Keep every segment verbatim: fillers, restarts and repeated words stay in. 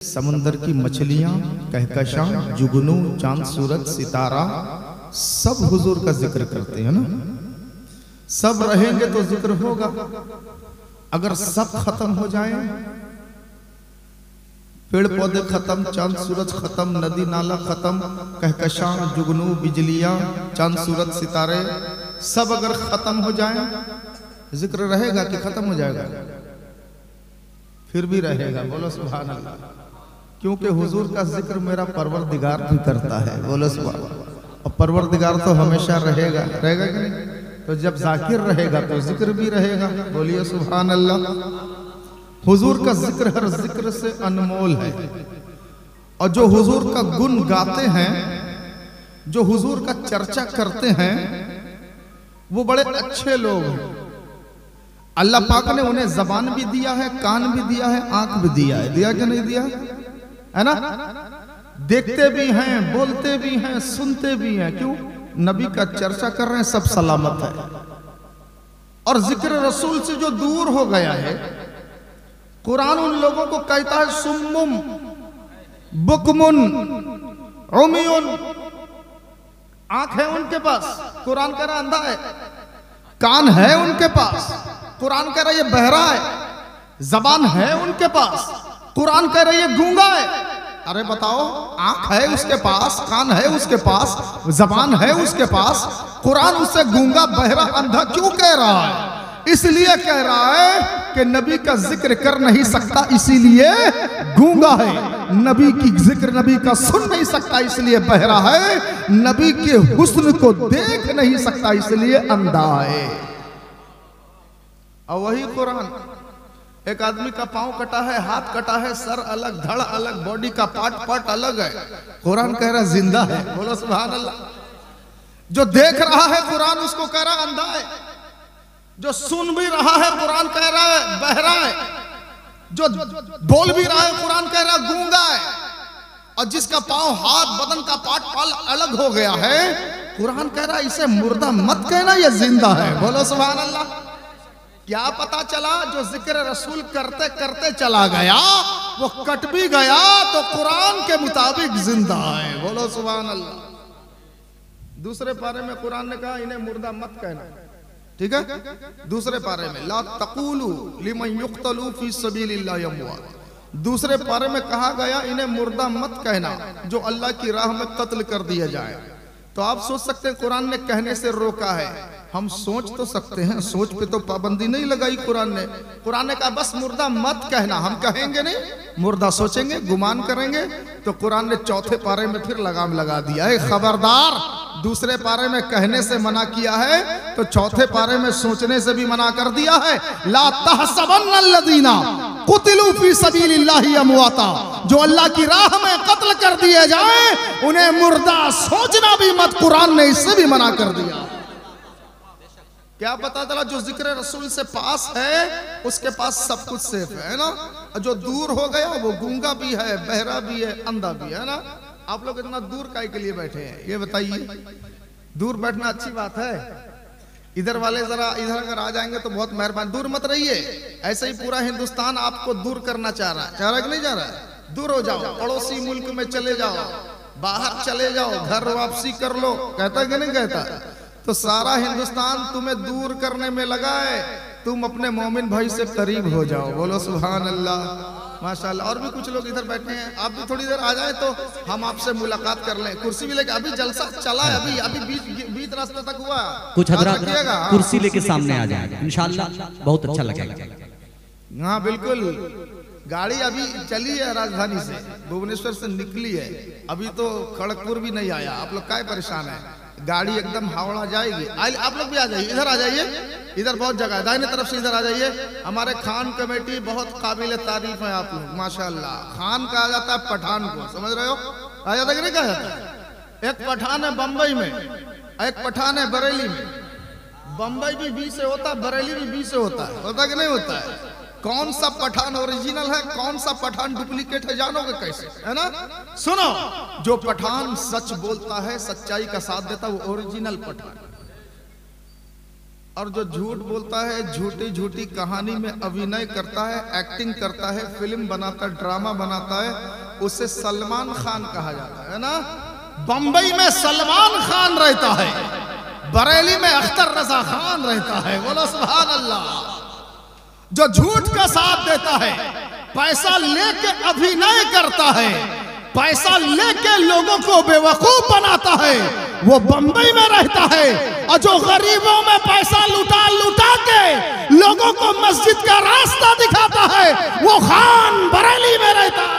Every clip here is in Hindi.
समुंदर की मछलियां, कहकशां, जुगनू, चांद, सूरज, सितारा सब हुजूर का जिक्र करते हैं ना। सब रहेंगे तो जिक्र होगा। अगर सब खत्म हो जाए, पेड़ पौधे खत्म, चांद सूरज खत्म, नदी नाला खत्म, कहकशां, जुगनू, बिजलियां, चांद सूरज सितारे सब अगर खत्म हो जाए, जिक्र रहेगा कि खत्म हो जाएगा? फिर भी रहेगा। बोलो सुभान अल्लाह। क्योंकि हुजूर का जिक्र मेरा परवरदिगार भी करता है। बोलो सुभान। और परवरदिगार तो हमेशा रहेगा, रहेगा कि नहीं? तो जब जाकिर रहेगा तो जिक्र भी रहेगा। बोलिए सुभान अल्लाह। हुजूर का जिक्र हर जिक्र से अनमोल है। और जो हुजूर का गुण गाते हैं, जो हुजूर का चर्चा करते हैं, वो बड़े अच्छे लोग हैं। अल्लाह पाक ने उन्हें जबान भी दिया है, कान भी दिया है, आंख भी दिया है। दिया कि नहीं दिया है ना? देखते भी हैं, बोलते भी हैं, सुनते भी हैं। क्यों? नबी का चर्चा कर रहे हैं, सब सलामत है। और जिक्र रसूल से जो दूर हो गया है, कुरान उन लोगों को कहता है सुम्मुम बुकमुन उमियुन। आंख है उनके पास, कुरान कह रहा अंधा है। कान है उनके पास, कुरान कह रहा ये बहरा है। जबान है उनके पास, कुरान कह रहा ये गूंगा है। अरे बताओ, आंख है उसके पास, कान है उसके पास, जबान है उसके पास, कुरान उससे गूंगा, बहरा, अंधा क्यों कह रहा है? इसलिए कह रहा है कि नबी का जिक्र कर नहीं सकता, इसीलिए गूंगा है। नबी की जिक्र नबी का सुन नहीं सकता, इसलिए बहरा है। नबी के हुस्न को देख नहीं सकता, इसलिए अंधा है। और वही कुरान, एक आदमी का पांव कटा है, हाथ कटा है, सर अलग, धड़ अलग, बॉडी का पार्ट पार्ट अलग है। कुरान कह रहा जिंदा है। बोलो सुभान अल्लाह। जो देख रहा है कुरान उसको कह रहा अंधा है। जो सुन भी रहा है कुरान कह रहा है बहरा है। जो बोल भी रहा है कुरान कह रहा है गूंगा है। और जिसका पांव, हाथ, बदन का पार्ट पार्ट अलग हो गया है, कुरान कह रहा है इसे मुर्दा मत कहना, यह जिंदा है। बोलो सुभान अल्लाह। क्या पता चला? जो जिक्र रसूल करते करते चला गया, वो कट भी गया तो कुरान के मुताबिक जिंदा है। बोलो सुभान अल्लाह। दूसरे पारे में कुरान ने कहा इन्हें मुर्दा मत कहना, ठीक है? दूसरे पारे में ला तक़ूलू लिमन युक़्तलू फी सबीलिल्लाहि अमवात। दूसरे पारे में कहा गया इन्हें मुर्दा मत कहना जो अल्लाह की राह में कत्ल कर दिया जाए। तो आप सोच सकते हैं कुरान ने कहने से रोका है। हम सोच तो सकते हैं, सोच पे तो पाबंदी नहीं लगाई कुरान ने। कुरान ने कहा बस मुर्दा मत कहना। हम कहेंगे नहीं, मुर्दा सोचेंगे, गुमान करेंगे। तो कुरान ने चौथे पारे में फिर लगाम लगा दिया है, खबरदार। दूसरे पारे में कहने से मना किया है तो चौथे पारे में सोचने से भी मना कर दिया है। ला तहसबन्नल्लज़ीना कुतिलू फी सबीलिल्लाहि अमवाता। जो अल्लाह की राह में कत्ल कर दिए जाए उन्हें मुर्दा सोचना भी मत, कुरान ने इससे भी मना कर दिया। क्या पता चला? जो जिक्र रसूल से पास है उसके पास सब कुछ सेफ है ना। जो दूर हो गया वो गूंगा भी है, बहरा भी है, अंधा भी है ना। आप लोग इतना दूर काहे के लिए बैठे हैं ये बताइए? दूर बैठना अच्छी बात है? इधर वाले जरा इधर अगर आ जाएंगे तो बहुत मेहरबानी। दूर मत रहिए। ऐसे ही पूरा हिंदुस्तान आपको दूर करना चाह रहा है। चाह रहा है कि नहीं चाह रहा है? दूर हो जाओ, पड़ोसी मुल्क में चले जाओ, बाहर चले जाओ, घर वापसी कर लो। कहता कि नहीं कहता? तो सारा हिंदुस्तान तुम्हें दूर करने में लगा है। तुम अपने मोमिन भाई से करीब हो जाओ। बोलो सुभान अल्लाह, माशाल्लाह। और भी कुछ लोग इधर बैठे हैं, आप भी थोड़ी देर आ जाए तो हम आपसे मुलाकात कर लें। कुर्सी भी लेके, अभी जलसा चला है, अभी अभी बीच बीच रास्ते तक हुआ। कुछ हजरात कुर्सी लेके सामने आ जाएंगे इंशाल्लाह, बहुत अच्छा लगेगा। हाँ बिल्कुल। गाड़ी अभी चली है राजधानी से, भुवनेश्वर से निकली है, अभी तो खड़गपुर भी नहीं आया। आप लोग काय परेशान है? गाड़ी एकदम हावड़ा जाएगी। आप लोग भी आ जाइए, इधर आ जाइए, इधर बहुत जगह है, दाहिने तरफ से इधर आ जाइए। हमारे खान कमेटी बहुत काबिल तारीफ है आप लोग, माशाल्लाह। खान कहा जाता है पठान को, समझ रहे हो? आ जाता कि नहीं कहा जाता? एक पठान है बंबई में, एक पठान है बरेली में। बंबई भी बी से होता है, बरेली भी बी से होता है। होता कि नहीं होता है? कौन सा पठान ओरिजिनल है, कौन सा पठान डुप्लीकेट है, जानोगे कैसे? है ना? सुनो, जो पठान सच बोलता है, सच्चाई का साथ देता है, वो ओरिजिनल पठान। और जो झूठ बोलता है, झूठी झूठी कहानी में अभिनय करता है, एक्टिंग करता है, फिल्म बनाता है, ड्रामा बनाता है, उसे सलमान खान कहा जाता है ना। बंबई में सलमान खान रहता है, बरेली में अख्तर रजा खान रहता है। बोलो सुभान अल्लाह। जो झूठ का साथ देता है, पैसा लेके अभिनय करता है, पैसा लेके लोगों को बेवकूफ बनाता है, वो बंबई में रहता है। और जो गरीबों में पैसा लुटा लुटा के लोगों को मस्जिद का रास्ता दिखाता है, वो खान बरेली में रहता है।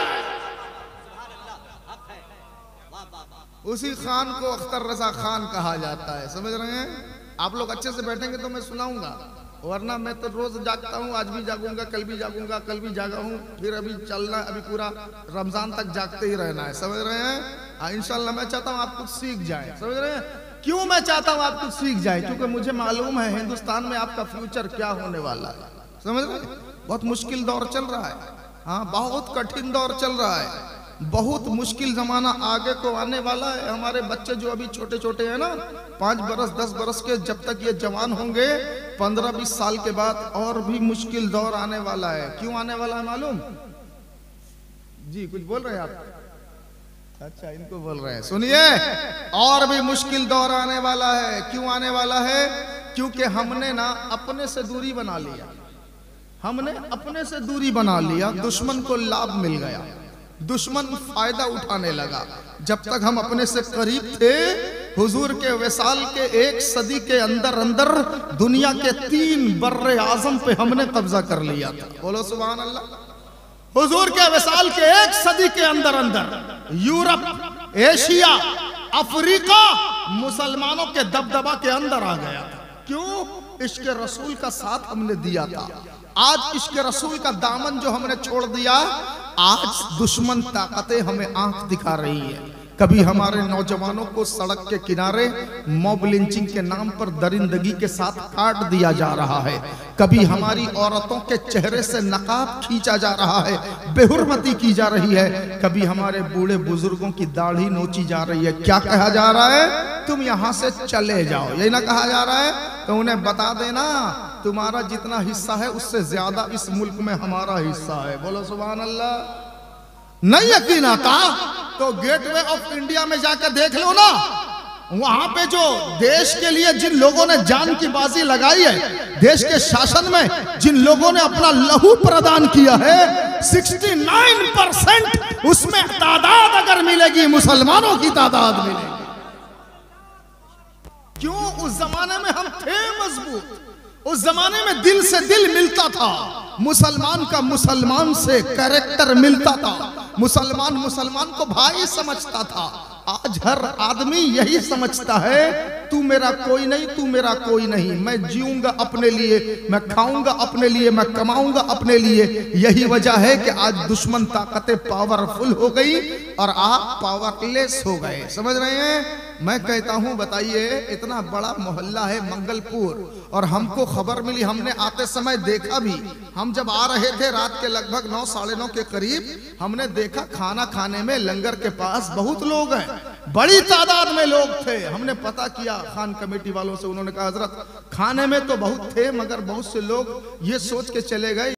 उसी खान को अख्तर रजा खान कहा जाता है। समझ रहे हैं? आप लोग अच्छे से बैठेंगे तो मैं सुनाऊंगा, वरना मैं तो रोज जागता हूँ। आज भी जागूंगा, कल भी जागूंगा, कल भी जागा हूँ, फिर अभी चलना, अभी पूरा रमजान तक जागते ही रहना है। समझ रहे हैं? इंशाल्लाह मैं चाहता हूँ आप कुछ सीख जाए। समझ रहे हैं? क्यों मैं चाहता हूँ आप कुछ सीख जाए? क्योंकि मुझे मालूम है हिंदुस्तान में आपका फ्यूचर क्या होने वाला है। समझ रहे हैं? बहुत मुश्किल दौर चल रहा है। हाँ, बहुत कठिन दौर चल रहा है, बहुत मुश्किल जमाना आगे को आने वाला है। हमारे बच्चे जो अभी छोटे छोटे हैं ना, पांच बरस दस बरस के, जब तक ये जवान होंगे, पंद्रह बीस साल के बाद और भी मुश्किल दौर आने वाला है। क्यों आने वाला है मालूम? जी कुछ बोल रहे हैं आप? अच्छा, इनको बोल रहे हैं, सुनिए। और भी मुश्किल दौर आने वाला है। क्यों आने वाला है? क्योंकि हमने ना अपने से दूरी बना लिया, हमने अपने से दूरी बना लिया, दुश्मन को लाभ मिल गया, दुश्मन फायदा उठाने लगा। जब तक हम अपने से करीब थे, हुजूर के विसाल के एक सदी के अंदर अंदर दुनिया के तीन बर्रे आजम पे हमने कब्जा कर लिया था। बोलो सुभान अल्लाह। हुजूर के विसाल के एक सदी के अंदर अंदर यूरोप, एशिया, अफ्रीका मुसलमानों के दबदबा के अंदर आ गया था। क्यों? इश्क रसूल का साथ हमने दिया था। आज इश्क रसूल का दामन जो हमने छोड़ दिया, आज दुश्मन ताकतें हमें आंख दिखा रही है। कभी हमारे नौजवानों को सड़क के किनारे मॉब लिंचिंग के नाम पर दरिंदगी के साथ काट दिया जा रहा है, कभी हमारी औरतों के चेहरे से नकाब खींचा जा रहा है, बेहुरमती की जा रही है, कभी हमारे बूढ़े बुजुर्गों की दाढ़ी नोची जा रही है। क्या कहा जा रहा है? तुम यहाँ से चले जाओ, यही ना कहा जा रहा है? तो उन्हें बता देना, तुम्हारा जितना हिस्सा है उससे ज्यादा इस मुल्क में हमारा हिस्सा है। बोलो सुभान अल्लाह। नहीं यकीन आता तो गेटवे ऑफ इंडिया में जाकर देख लो ना, वहां पे जो देश के लिए जिन लोगों ने जान की बाजी लगाई है, देश के शासन में जिन लोगों ने अपना लहू प्रदान किया है, उनहत्तर परसेंट उसमें तादाद अगर मिलेगी, मुसलमानों की तादाद मिलेगी। क्यों? उस जमाने में हम थे मजबूत, उस जमाने में दिल से दिल मिलता था, मुसलमान का मुसलमान से कैरेक्टर मिलता था, मुसलमान मुसलमान को भाई समझता था। आज हर आदमी यही समझता है, तू मेरा कोई नहीं, तू मेरा कोई नहीं, मैं जीऊंगा अपने लिए, मैं खाऊंगा अपने लिए, मैं कमाऊंगा अपने लिए। यही वजह है कि आज दुश्मन ताकतें पावरफुल हो गई और आप पावरलेस हो गए। समझ रहे हैं? मैं कहता हूं, बताइए, इतना बड़ा मोहल्ला है मंगलपुर, और हमको खबर मिली, हमने आते समय देखा भी, हम जब आ रहे थे रात के लगभग नौ साढ़े नौ के करीब, हमने देखा खाना खाने में लंगर के पास बहुत लोग हैं, बड़ी तादाद में लोग थे। हमने पता किया खान कमेटी वालों से, उन्होंने कहा हजरत खाने में तो बहुत थे, मगर बहुत से लोग ये सोच के चले गए